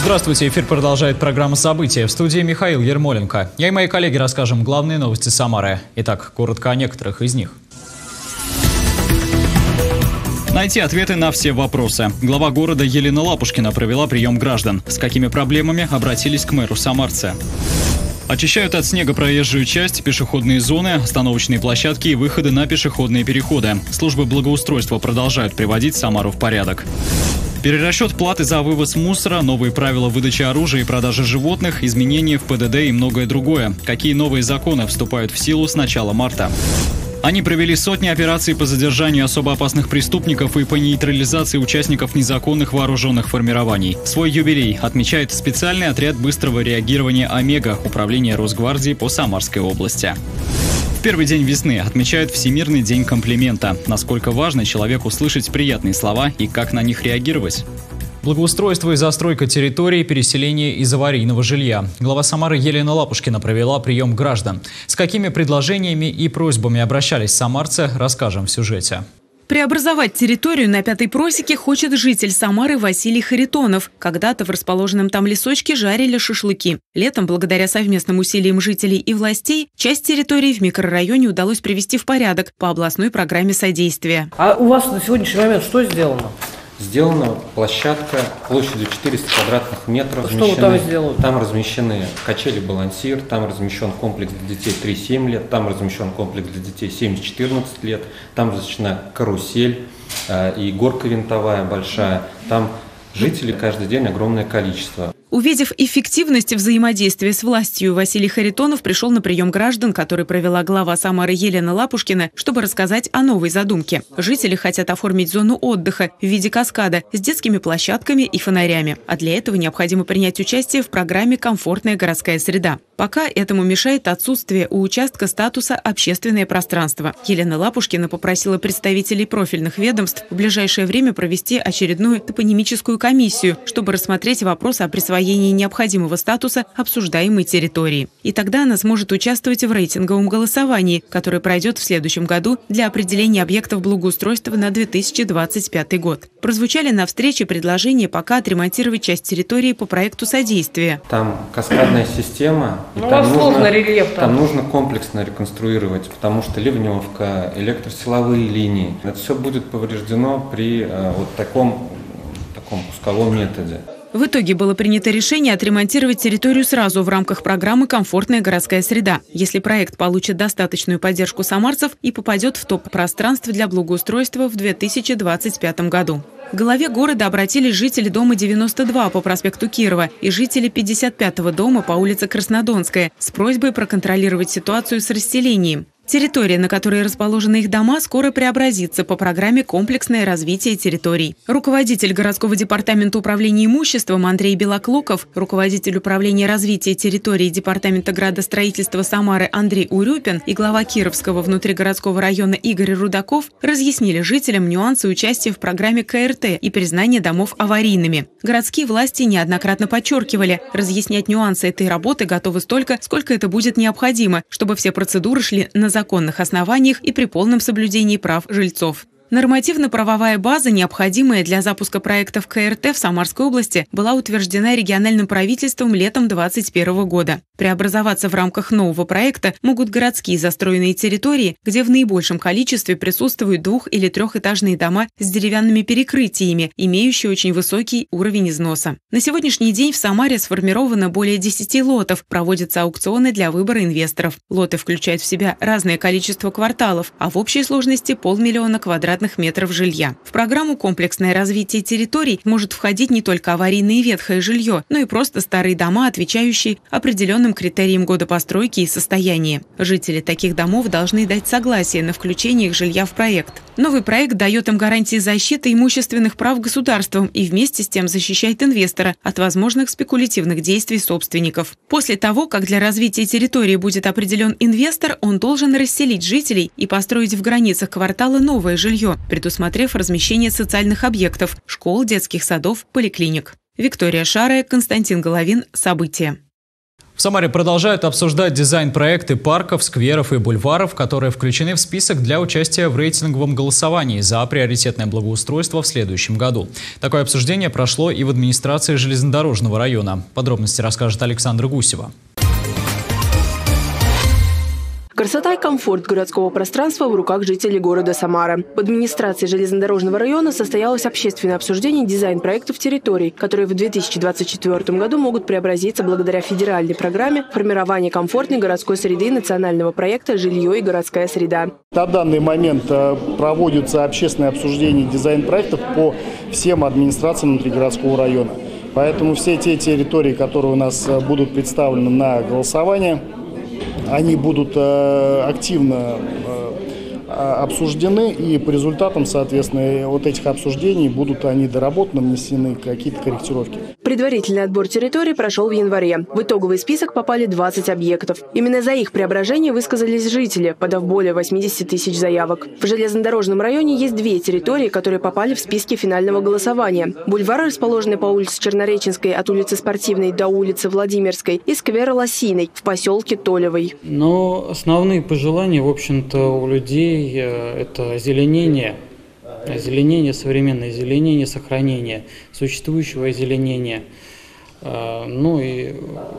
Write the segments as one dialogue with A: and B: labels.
A: Здравствуйте, эфир продолжает программа «События». В студии Михаил Ермоленко. Я и мои коллеги расскажем главные новости Самары. Итак, коротко о некоторых из них. Найти ответы на все вопросы. Глава города Елена Лапушкина провела прием граждан. С какими проблемами обратились к мэру самарцы? Очищают от снега проезжую часть, пешеходные зоны, остановочные площадки и выходы на пешеходные переходы. Службы благоустройства продолжают приводить Самару в порядок. Перерасчет платы за вывоз мусора, новые правила выдачи оружия и продажи животных, изменения в ПДД и многое другое. Какие новые законы вступают в силу с начала марта? Они провели сотни операций по задержанию особо опасных преступников и по нейтрализации участников незаконных вооруженных формирований. Свой юбилей отмечает специальный отряд быстрого реагирования «Омега» Управления Росгвардии по Самарской области. В первый день весны отмечают Всемирный день комплимента. Насколько важно человеку слышать приятные слова и как на них реагировать? Благоустройство и застройка территорий, переселение из аварийного жилья. Глава Самары Елена Лапушкина провела прием граждан. С какими предложениями и просьбами обращались самарцы, расскажем в сюжете.
B: Преобразовать территорию на Пятой просеке хочет житель Самары Василий Харитонов. Когда-то в расположенном там лесочке жарили шашлыки. Летом, благодаря совместным усилиям жителей и властей, часть территории в микрорайоне удалось привести в порядок по областной программе содействия.
C: А у вас на сегодняшний момент что сделано?
D: Сделана площадка площадью 400 квадратных метров.
C: Что вы там сделали?
D: Там размещены качели-балансир, там размещен комплекс для детей 3-7 лет, там размещен комплекс для детей 7-14 лет, там размещена карусель и горка винтовая большая. Там жителей каждый день огромное количество.
B: Увидев эффективность взаимодействия с властью, Василий Харитонов пришел на прием граждан, который провела глава Самары Елена Лапушкина, чтобы рассказать о новой задумке. Жители хотят оформить зону отдыха в виде каскада с детскими площадками и фонарями. А для этого необходимо принять участие в программе «Комфортная городская среда». Пока этому мешает отсутствие у участка статуса «Общественное пространство». Елена Лапушкина попросила представителей профильных ведомств в ближайшее время провести очередную топонимическую комиссию, чтобы рассмотреть вопрос о присвоении необходимого статуса обсуждаемой территории. И тогда она сможет участвовать в рейтинговом голосовании, которое пройдет в следующем году для определения объектов благоустройства на 2025 год. Прозвучали на встрече предложения пока отремонтировать часть территории по проекту содействия.
D: Там каскадная система, и там нужно комплексно реконструировать, потому что ливневка, электросиловые линии. Это все будет повреждено при вот таком кусковом методе.
B: В итоге было принято решение отремонтировать территорию сразу в рамках программы «Комфортная городская среда», если проект получит достаточную поддержку самарцев и попадет в топ-пространство для благоустройства в 2025 году. К главе города обратились жители дома 92 по проспекту Кирова и жители 55-го дома по улице Краснодонская с просьбой проконтролировать ситуацию с расселением. Территория, на которой расположены их дома, скоро преобразится по программе «Комплексное развитие территорий». Руководитель городского департамента управления имуществом Андрей Белоклуков, руководитель управления развития территории департамента градостроительства Самары Андрей Урюпин и глава Кировского внутригородского района Игорь Рудаков разъяснили жителям нюансы участия в программе КРТ и признания домов аварийными. Городские власти неоднократно подчеркивали, разъяснять нюансы этой работы готовы столько, сколько это будет необходимо, чтобы все процедуры шли на законных основаниях и при полном соблюдении прав жильцов. Нормативно-правовая база, необходимая для запуска проектов КРТ в Самарской области, была утверждена региональным правительством летом 2021 года. Преобразоваться в рамках нового проекта могут городские застроенные территории, где в наибольшем количестве присутствуют двух- или трехэтажные дома с деревянными перекрытиями, имеющие очень высокий уровень износа. На сегодняшний день в Самаре сформировано более 10 лотов, проводятся аукционы для выбора инвесторов. Лоты включают в себя разное количество кварталов, а в общей сложности 500 000 квадратных метров жилья. В программу «Комплексное развитие территорий» может входить не только аварийное и ветхое жилье, но и просто старые дома, отвечающие определенным критериям года постройки и состояния. Жители таких домов должны дать согласие на включение их жилья в проект. Новый проект дает им гарантии защиты имущественных прав государством и вместе с тем защищает инвестора от возможных спекулятивных действий собственников. После того, как для развития территории будет определен инвестор, он должен расселить жителей и построить в границах квартала новое жилье, предусмотрев размещение социальных объектов – школ, детских садов, поликлиник. Виктория Шарая, Константин Головин. События.
A: В Самаре продолжают обсуждать дизайн-проекты парков, скверов и бульваров, которые включены в список для участия в рейтинговом голосовании за приоритетное благоустройство в следующем году. Такое обсуждение прошло и в администрации железнодорожного района. Подробности расскажет Александра Гусева.
E: Красота и комфорт городского пространства в руках жителей города Самара. В администрации железнодорожного района состоялось общественное обсуждение дизайн-проектов территорий, которые в 2024 году могут преобразиться благодаря федеральной программе формирования комфортной городской среды национального проекта «Жилье и городская среда».
F: На данный момент проводятся общественные обсуждения дизайн-проектов по всем администрациям внутригородского района. Поэтому все те территории, которые у нас будут представлены на голосование, они будут активно обсуждены, и по результатам, соответственно, вот этих обсуждений будут они доработаны, внесены какие-то корректировки.
E: Предварительный отбор территорий прошел в январе. В итоговый список попали 20 объектов. Именно за их преображение высказались жители, подав более 80 тысяч заявок. В железнодорожном районе есть две территории, которые попали в списки финального голосования. Бульвар, расположенный по улице Чернореченской от улицы Спортивной до улицы Владимирской, и сквер Лосиной в поселке Толевой.
G: Но основные пожелания, в общем-то, у людей это озеленение, современное озеленение, сохранение существующего озеленения, ну и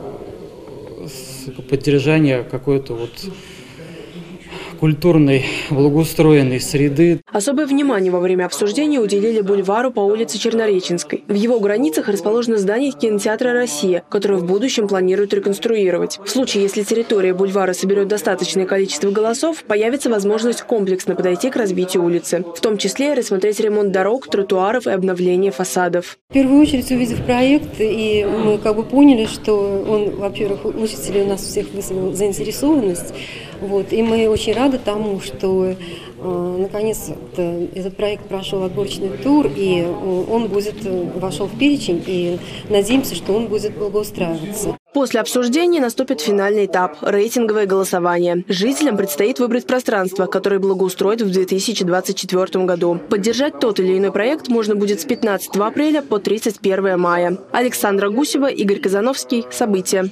G: поддержание какой-то культурной, благоустроенной среды.
E: Особое внимание во время обсуждения уделили бульвару по улице Чернореченской. В его границах расположено здание кинотеатра «Россия», которое в будущем планируют реконструировать. В случае, если территория бульвара соберет достаточное количество голосов, появится возможность комплексно подойти к развитию улицы. В том числе рассмотреть ремонт дорог, тротуаров и обновление фасадов.
H: В первую очередь, увидев проект, и мы поняли, что он, во-первых, у жителей у нас всех вызвал заинтересованность. И мы очень рады тому, что наконец этот проект прошел отборочный тур, и он вошел в перечень, и надеемся, что он будет благоустраиваться.
E: После обсуждения наступит финальный этап – рейтинговое голосование. Жителям предстоит выбрать пространство, которое благоустроят в 2024 году. Поддержать тот или иной проект можно будет с 15 апреля по 31 мая. Александра Гусева, Игорь Казановский. События.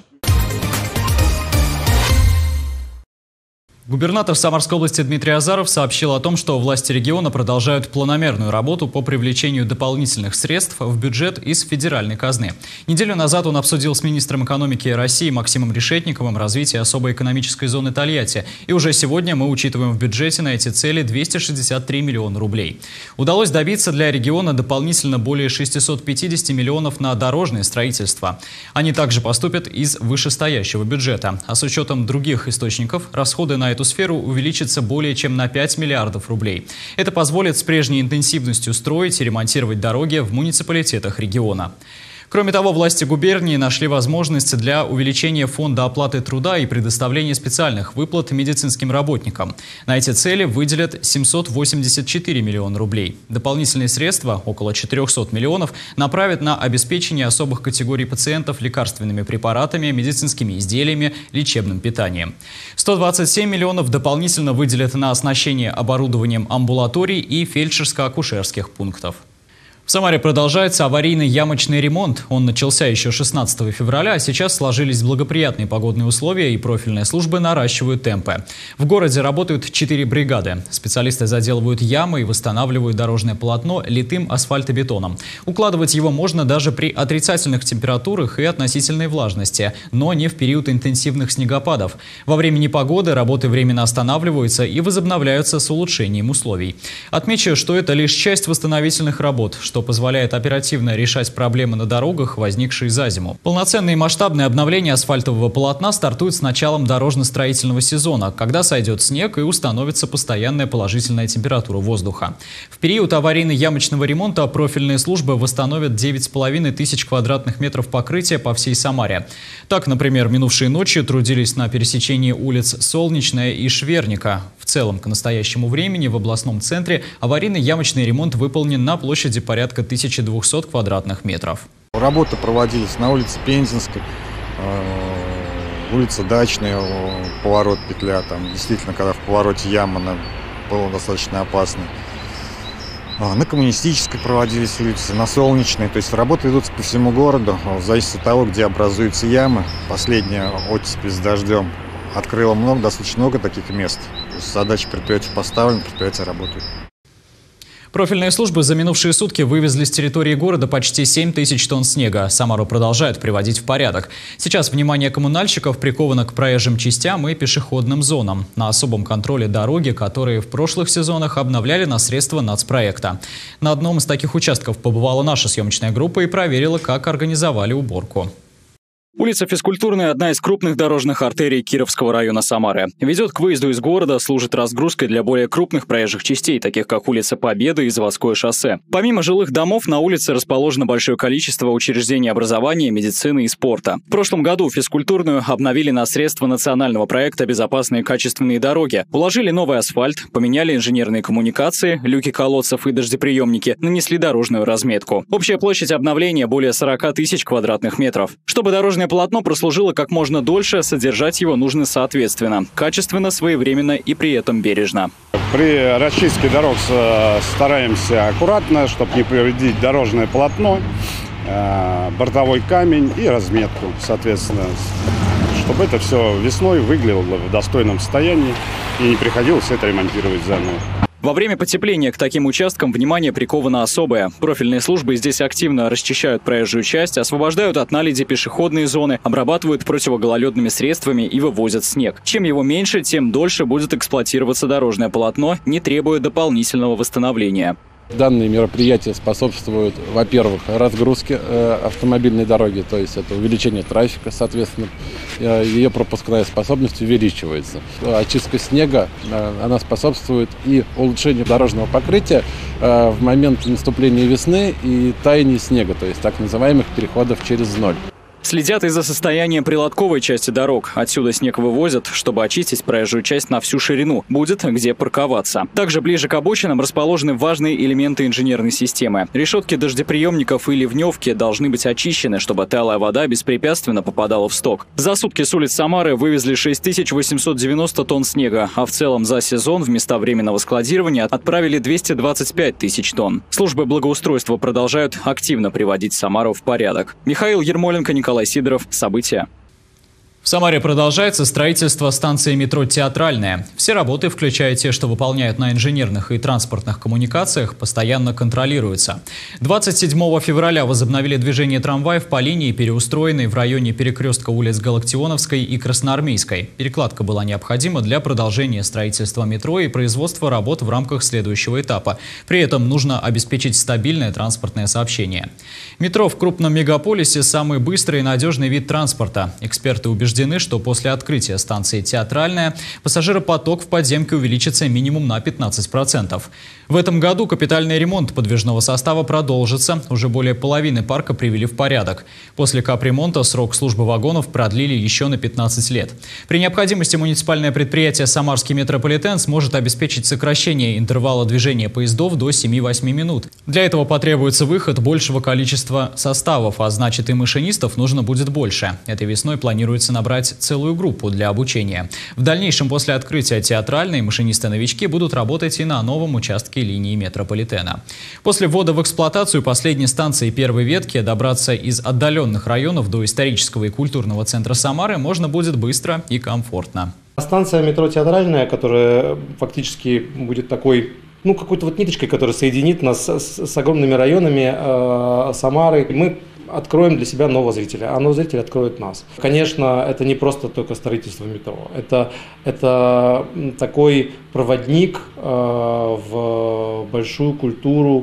A: Губернатор Самарской области Дмитрий Азаров сообщил о том, что власти региона продолжают планомерную работу по привлечению дополнительных средств в бюджет из федеральной казны. Неделю назад он обсудил с министром экономики России Максимом Решетниковым развитие особой экономической зоны Тольятти. И уже сегодня мы учитываем в бюджете на эти цели 263 миллиона рублей. Удалось добиться для региона дополнительно более 650 миллионов на дорожное строительство. Они также поступят из вышестоящего бюджета. А с учетом других источников расходы на эту сферу увеличится более чем на 5 миллиардов рублей. Это позволит с прежней интенсивностью строить и ремонтировать дороги в муниципалитетах региона. Кроме того, власти губернии нашли возможность для увеличения фонда оплаты труда и предоставления специальных выплат медицинским работникам. На эти цели выделят 784 миллиона рублей. Дополнительные средства, около 400 миллионов, направят на обеспечение особых категорий пациентов лекарственными препаратами, медицинскими изделиями, лечебным питанием. 127 миллионов дополнительно выделят на оснащение оборудованием амбулаторий и фельдшерско-акушерских пунктов. В Самаре продолжается аварийный ямочный ремонт. Он начался еще 16 февраля, а сейчас сложились благоприятные погодные условия, и профильные службы наращивают темпы. В городе работают 4 бригады. Специалисты заделывают ямы и восстанавливают дорожное полотно литым асфальтобетоном. Укладывать его можно даже при отрицательных температурах и относительной влажности, но не в период интенсивных снегопадов. Во время непогоды работы временно останавливаются и возобновляются с улучшением условий. Отмечу, что это лишь часть восстановительных работ, что позволяет оперативно решать проблемы на дорогах, возникшие за зиму. Полноценное и масштабное обновление асфальтового полотна стартует с началом дорожно-строительного сезона, когда сойдет снег и установится постоянная положительная температура воздуха. В период аварийно-ямочного ремонта профильные службы восстановят 9,5 тысяч квадратных метров покрытия по всей Самаре. Так, например, минувшей ночью трудились на пересечении улиц Солнечная и Шверника. В целом, к настоящему времени в областном центре аварийный ямочный ремонт выполнен на площади порядка 1200 квадратных метров.
I: Работы проводились на улице Пензенской, улица Дачная, поворот петля. Там действительно, когда в повороте яма, она была достаточно опасной. На Коммунистической проводились улицы, на Солнечной. То есть работы идут по всему городу. Зависит от того, где образуются ямы. Последняя оттепель с дождем открыла достаточно много таких мест. Задача предприятия поставлена, предприятия работают.
A: Профильные службы за минувшие сутки вывезли с территории города почти 7 тысяч тонн снега. Самару продолжают приводить в порядок. Сейчас внимание коммунальщиков приковано к проезжим частям и пешеходным зонам. На особом контроле дороги, которые в прошлых сезонах обновляли на средства нацпроекта. На одном из таких участков побывала наша съемочная группа и проверила, как организовали уборку. Улица Физкультурная – одна из крупных дорожных артерий Кировского района Самары. Ведет к выезду из города, служит разгрузкой для более крупных проезжих частей, таких как улица Победы и Заводское шоссе. Помимо жилых домов, на улице расположено большое количество учреждений образования, медицины и спорта. В прошлом году Физкультурную обновили на средства национального проекта «Безопасные и качественные дороги». Уложили новый асфальт, поменяли инженерные коммуникации, люки колодцев и дождеприемники, нанесли дорожную разметку. Общая площадь обновления – более 40 тысяч квадратных метров. Чтобы дорожное полотно прослужило как можно дольше, содержать его нужно соответственно. Качественно, своевременно и при этом бережно.
J: При расчистке дорог стараемся аккуратно, чтобы не повредить дорожное полотно, бортовой камень и разметку, соответственно, чтобы это все весной выглядело в достойном состоянии и не приходилось это ремонтировать заново.
A: Во время потепления к таким участкам внимание приковано особое. Профильные службы здесь активно расчищают проезжую часть, освобождают от наледи пешеходные зоны, обрабатывают противогололедными средствами и вывозят снег. Чем его меньше, тем дольше будет эксплуатироваться дорожное полотно, не требуя дополнительного восстановления.
K: Данные мероприятия способствуют, во-первых, разгрузке автомобильной дороги, то есть это увеличение трафика, соответственно, ее пропускная способность увеличивается. Очистка снега, она способствует и улучшению дорожного покрытия в момент наступления весны и таяния снега, то есть так называемых переходов через ноль.
A: Следят и за состоянием прилотковой части дорог. Отсюда снег вывозят, чтобы очистить проезжую часть на всю ширину. Будет где парковаться. Также ближе к обочинам расположены важные элементы инженерной системы. Решетки дождеприемников и ливневки должны быть очищены, чтобы талая вода беспрепятственно попадала в сток. За сутки с улиц Самары вывезли 6890 тонн снега, а в целом за сезон в места временного складирования отправили 225 тысяч тонн. Службы благоустройства продолжают активно приводить Самару в порядок. Михаил Ермоленко, Николай Сидоров. События. В Самаре продолжается строительство станции метро «Театральная». Все работы, включая те, что выполняют на инженерных и транспортных коммуникациях, постоянно контролируются. 27 февраля возобновили движение трамваев по линии, переустроенной в районе перекрестка улиц Галактионовской и Красноармейской. Перекладка была необходима для продолжения строительства метро и производства работ в рамках следующего этапа. При этом нужно обеспечить стабильное транспортное сообщение. Метро в крупном мегаполисе – самый быстрый и надежный вид транспорта. Эксперты убеждены, что после открытия станции «Театральная» пассажиропоток в подземке увеличится минимум на 15%. В этом году капитальный ремонт подвижного состава продолжится. Уже более половины парка привели в порядок. После капремонта срок службы вагонов продлили еще на 15 лет. При необходимости муниципальное предприятие «Самарский метрополитен» сможет обеспечить сокращение интервала движения поездов до 7-8 минут. Для этого потребуется выход большего количества составов, а значит и машинистов нужно будет больше. Этой весной планируется набрать целую группу для обучения. В дальнейшем, после открытия «Театральной», машинисты-новички будут работать и на новом участке линии метрополитена. После ввода в эксплуатацию последней станции первой ветки добраться из отдаленных районов до исторического и культурного центра Самары можно будет быстро и комфортно.
L: Станция метро «Театральная», которая фактически будет такой, какой-то вот ниточкой, которая соединит нас с огромными районами Самары. Мы откроем для себя нового зрителя, а новый зритель откроет нас. Конечно, это не просто только строительство метро. Это такой проводник в большую культуру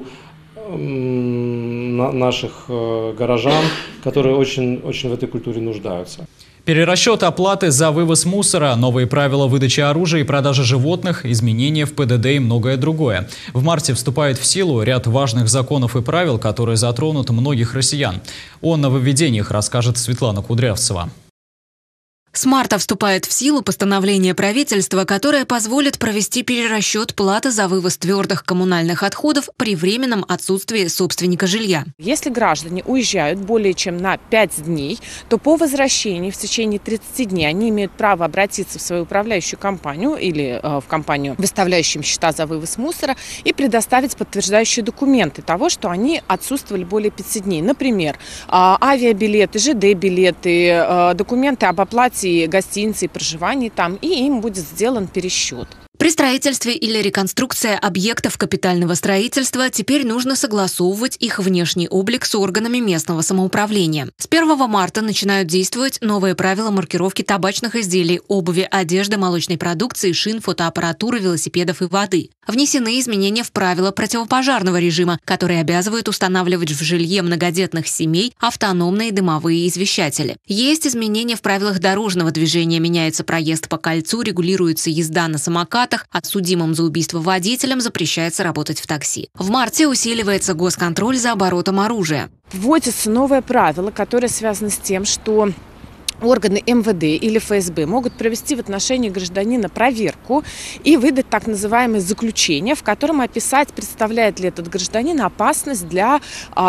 L: наших горожан, которые очень в этой культуре нуждаются.
A: Перерасчет оплаты за вывоз мусора, новые правила выдачи оружия и продажи животных, изменения в ПДД и многое другое. В марте вступает в силу ряд важных законов и правил, которые затронут многих россиян. О нововведениях расскажет Светлана Кудрявцева.
M: С марта вступает в силу постановление правительства, которое позволит провести перерасчет платы за вывоз твердых коммунальных отходов при временном отсутствии собственника жилья.
N: Если граждане уезжают более чем на 5 дней, то по возвращении в течение 30 дней они имеют право обратиться в свою управляющую компанию или в компанию, выставляющую счета за вывоз мусора, и предоставить подтверждающие документы того, что они отсутствовали более 5 дней. Например, авиабилеты, ЖД-билеты, документы об оплате гостиницы и проживании там, и им будет сделан пересчет.
M: При строительстве или реконструкции объектов капитального строительства теперь нужно согласовывать их внешний облик с органами местного самоуправления. С 1 марта начинают действовать новые правила маркировки табачных изделий, обуви, одежды, молочной продукции, шин, фотоаппаратуры, велосипедов и воды. Внесены изменения в правила противопожарного режима, которые обязывают устанавливать в жилье многодетных семей автономные дымовые извещатели. Есть изменения в правилах дорожного движения, меняется проезд по кольцу, регулируется езда на самокатах, а судимым за убийство водителям запрещается работать в такси. В марте усиливается госконтроль за оборотом оружия.
N: Вводится новое правило, которое связано с тем, что органы МВД или ФСБ могут провести в отношении гражданина проверку и выдать так называемое заключение, в котором описать, представляет ли этот гражданин опасность для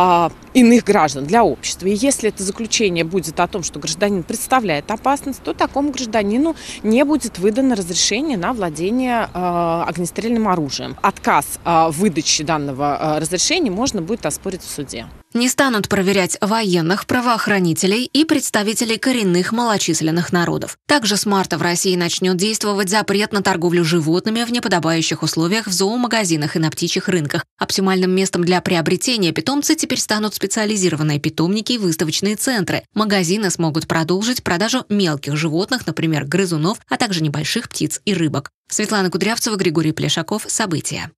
N: иных граждан, для общества. И если это заключение будет о том, что гражданин представляет опасность, то такому гражданину не будет выдано разрешение на владение огнестрельным оружием. Отказ в выдаче данного разрешения можно будет оспорить в суде.
M: Не станут проверять военных, правоохранителей и представителей коренных малочисленных народов. Также с марта в России начнет действовать запрет на торговлю животными в неподобающих условиях в зоомагазинах и на птичьих рынках. Оптимальным местом для приобретения питомца теперь станут специализированные питомники и выставочные центры. Магазины смогут продолжить продажу мелких животных, например, грызунов, а также небольших птиц и рыбок. Светлана Кудрявцева, Григорий Плешаков. События.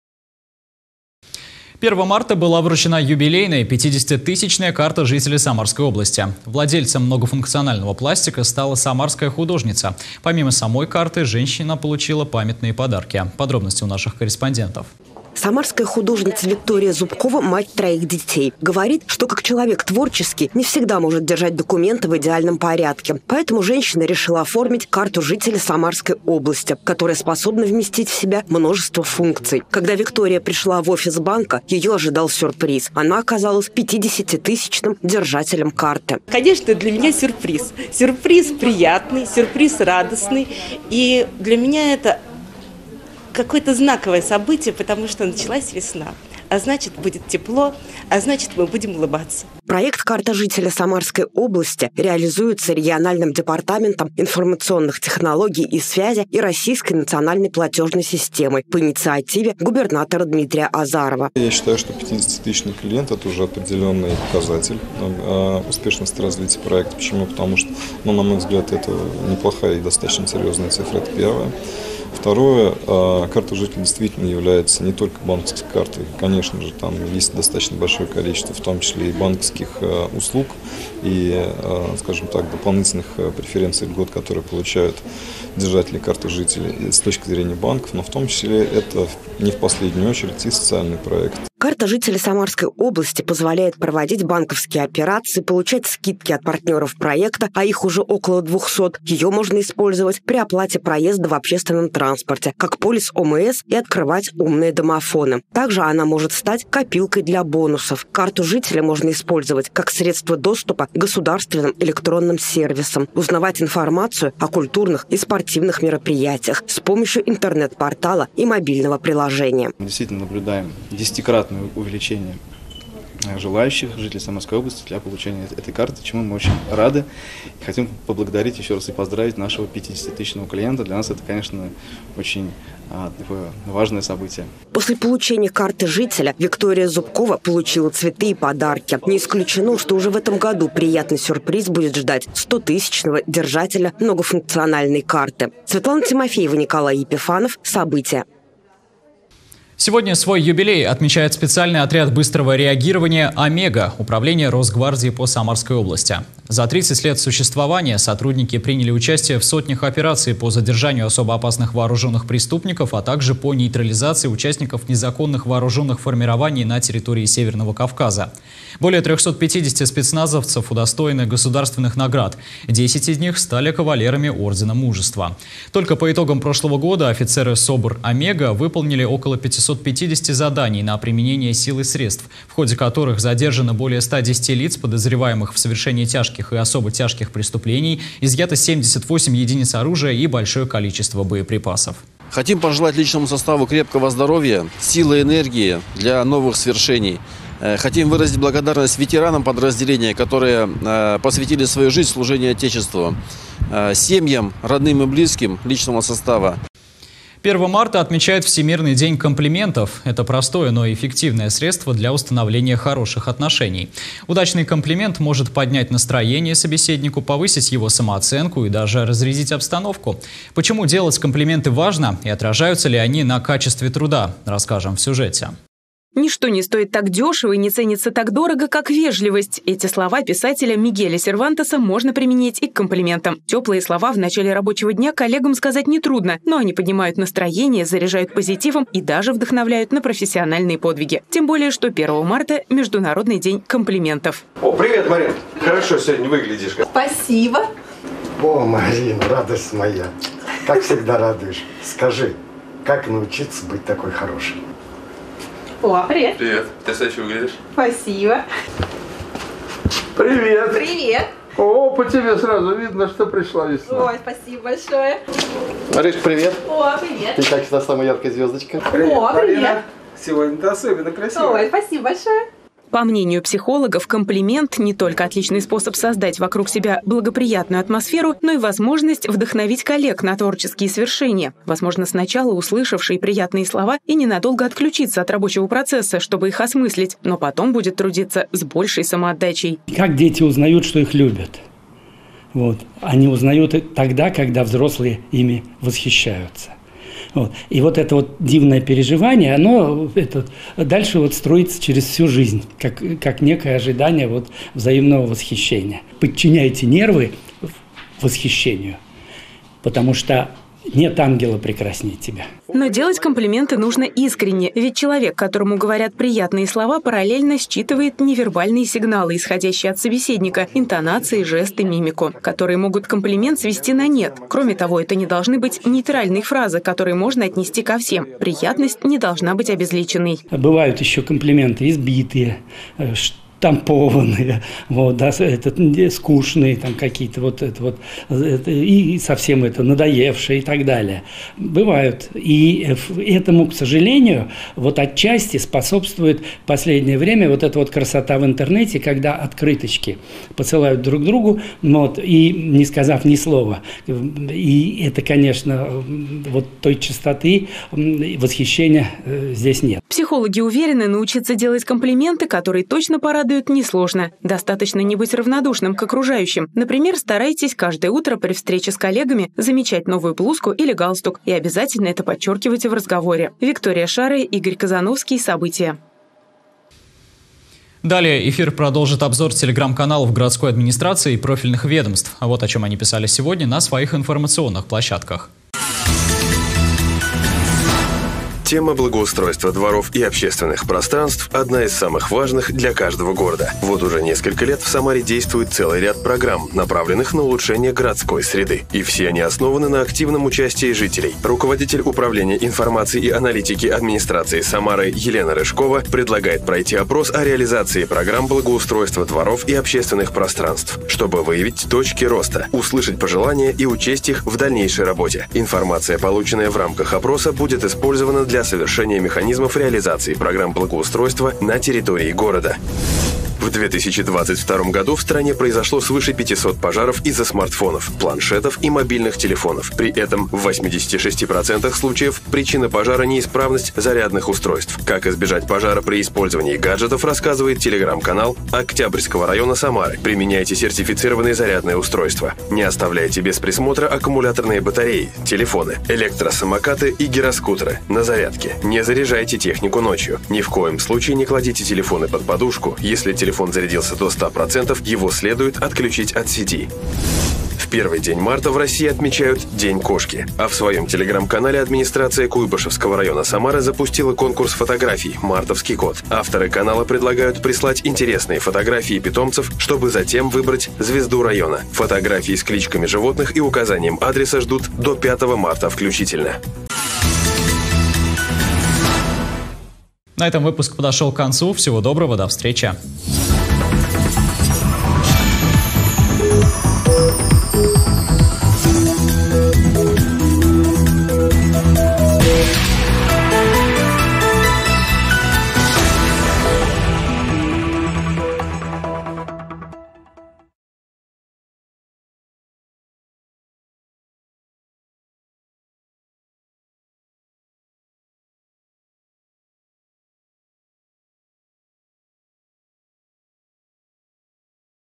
A: 1 марта была вручена юбилейная 50-тысячная карта жителей Самарской области. Владельцем многофункционального пластика стала самарская художница. Помимо самой карты, женщина получила памятные подарки. Подробности у наших корреспондентов.
O: Самарская художница Виктория Зубкова – мать 3 детей. Говорит, что как человек творческий не всегда может держать документы в идеальном порядке. Поэтому женщина решила оформить карту жителя Самарской области, которая способна вместить в себя множество функций. Когда Виктория пришла в офис банка, ее ожидал сюрприз. Она оказалась 50-тысячным держателем карты.
P: Конечно, для меня сюрприз. Сюрприз приятный, сюрприз радостный. И для меня это какое-то знаковое событие, потому что началась весна. А значит, будет тепло, а значит, мы будем улыбаться.
O: Проект «Карта жителя Самарской области» реализуется региональным департаментом информационных технологий и связи и Российской национальной платежной системой по инициативе губернатора Дмитрия Азарова.
Q: Я считаю, что 50-тысячный клиент – это уже определенный показатель успешности развития проекта. Почему? Потому что, на мой взгляд, это неплохая и достаточно серьезная цифра. Это первое. Второе, карта жителя действительно является не только банковской картой. Конечно же, там есть достаточно большое количество, в том числе и банковских услуг, и, скажем так, дополнительных преференций льгот, которые получают держатели карты жителей с точки зрения банков, но в том числе это не в последнюю очередь и социальный проект.
O: Карта жителя Самарской области позволяет проводить банковские операции, получать скидки от партнеров проекта, а их уже около 200. Ее можно использовать при оплате проезда в общественном транспорте, как полис ОМС, и открывать умные домофоны. Также она может стать копилкой для бонусов. Карту жителя можно использовать как средство доступа к государственным электронным сервисам, узнавать информацию о культурных и спортивных мероприятиях с помощью интернет-портала и мобильного приложения.
R: Мы действительно наблюдаем 10-кратное увеличение желающих жителей Самарской области для получения этой карты, чему мы очень рады. И хотим поблагодарить еще раз и поздравить нашего 50-тысячного клиента. Для нас это, конечно, очень такое важное событие.
O: После получения карты жителя Виктория Зубкова получила цветы и подарки. Не исключено, что уже в этом году приятный сюрприз будет ждать 100-тысячного держателя многофункциональной карты. Светлана Тимофеева, Николай Епифанов. События.
A: Сегодня свой юбилей отмечает специальный отряд быстрого реагирования «Омега» Управления Росгвардии по Самарской области. За 30 лет существования сотрудники приняли участие в сотнях операций по задержанию особо опасных вооруженных преступников, а также по нейтрализации участников незаконных вооруженных формирований на территории Северного Кавказа. Более 350 спецназовцев удостоены государственных наград. 10 из них стали кавалерами Ордена Мужества. Только по итогам прошлого года офицеры СОБР «Омега» выполнили около 550 заданий на применение сил и средств, в ходе которых задержано более 110 лиц, подозреваемых в совершении тяжких и особо тяжких преступлений, изъято 78 единиц оружия и большое количество боеприпасов.
S: Хотим пожелать личному составу крепкого здоровья, силы и энергии для новых свершений. Хотим выразить благодарность ветеранам подразделения, которые посвятили свою жизнь служению Отечеству, семьям, родным и близким личного состава.
A: 1 марта отмечают Всемирный день комплиментов. Это простое, но эффективное средство для установления хороших отношений. Удачный комплимент может поднять настроение собеседнику, повысить его самооценку и даже разрядить обстановку. Почему делать комплименты важно и отражаются ли они на качестве труда, расскажем в сюжете.
B: Ничто не стоит так дешево и не ценится так дорого, как вежливость. Эти слова писателя Мигеля Сервантеса можно применить и к комплиментам. Теплые слова в начале рабочего дня коллегам сказать нетрудно, но они поднимают настроение, заряжают позитивом и даже вдохновляют на профессиональные подвиги. Тем более, что 1 марта – Международный день комплиментов.
T: О, привет, Марин. Хорошо сегодня выглядишь.
U: Спасибо.
V: О, Марина, радость моя. Как всегда радуешь. Скажи, как научиться быть такой хорошей?
U: О, привет.
T: Привет. Ты кстати выглядишь.
U: Спасибо.
T: Привет.
U: Привет.
T: О, по тебе сразу видно, что пришла весна.
U: Ой, спасибо большое.
V: Мариш, привет.
U: О, привет.
V: Ты как всегда самая яркая звездочка.
T: Привет,
U: О, привет.
T: Марина. Сегодня ты особенно красивая.
U: Ой, спасибо большое.
B: По мнению психологов, комплимент не только отличный способ создать вокруг себя благоприятную атмосферу, но и возможность вдохновить коллег на творческие свершения. Возможно, сначала услышавшие приятные слова и ненадолго отключиться от рабочего процесса, чтобы их осмыслить, но потом будет трудиться с большей самоотдачей.
W: Как дети узнают, что их любят? Они узнают тогда, когда взрослые ими восхищаются. И вот это вот дивное переживание, оно дальше строится через всю жизнь, как некое ожидание взаимного восхищения. Подчиняйте нервы восхищению, потому что нет ангела прекраснее тебя.
B: Но делать комплименты нужно искренне, ведь человек, которому говорят приятные слова, параллельно считывает невербальные сигналы, исходящие от собеседника, интонации, жесты, мимику, которые могут комплимент свести на нет. Кроме того, это не должны быть нейтральные фразы, которые можно отнести ко всем. Приятность не должна быть обезличенной.
W: Бывают еще комплименты избитые, штампованные, скучные какие-то и совсем надоевшие и так далее. Бывают. И этому, к сожалению, отчасти способствует в последнее время эта красота в интернете, когда открыточки посылают друг другу, и не сказав ни слова. И это, конечно, той чистоты, восхищения здесь нет.
B: Психологи уверены, научиться делать комплименты, которые точно порадуют, несложно. Достаточно не быть равнодушным к окружающим. Например, старайтесь каждое утро при встрече с коллегами замечать новую блузку или галстук и обязательно это подчеркивайте в разговоре. Виктория Шары, Игорь Казановский. События.
A: Далее эфир продолжит обзор телеграм-каналов городской администрации и профильных ведомств. А вот о чем они писали сегодня на своих информационных площадках.
X: Тема благоустройства дворов и общественных пространств – одна из самых важных для каждого города. Вот уже несколько лет в Самаре действует целый ряд программ, направленных на улучшение городской среды. И все они основаны на активном участии жителей. Руководитель управления информации и аналитики администрации Самары Елена Рыжкова предлагает пройти опрос о реализации программ благоустройства дворов и общественных пространств, чтобы выявить точки роста, услышать пожелания и учесть их в дальнейшей работе. Информация, полученная в рамках опроса, будет использована для совершения механизмов реализации программ благоустройства на территории города. В 2022 году в стране произошло свыше 500 пожаров из-за смартфонов, планшетов и мобильных телефонов. При этом в 86% случаев причина пожара – неисправность зарядных устройств. Как избежать пожара при использовании гаджетов, рассказывает телеграм-канал Октябрьского района Самары. Применяйте сертифицированные зарядные устройства. Не оставляйте без присмотра аккумуляторные батареи, телефоны, электросамокаты и гироскутеры на зарядке. Не заряжайте технику ночью. Ни в коем случае не кладите телефоны под подушку, если телефон телефон зарядился до 100%, его следует отключить от сети. В первый день марта в России отмечают День кошки. А в своем телеграм-канале администрация Куйбышевского района Самары запустила конкурс фотографий «Мартовский кот». Авторы канала предлагают прислать интересные фотографии питомцев, чтобы затем выбрать звезду района. Фотографии с кличками животных и указанием адреса ждут до 5 марта включительно.
A: На этом выпуск подошел к концу. Всего доброго, до встречи.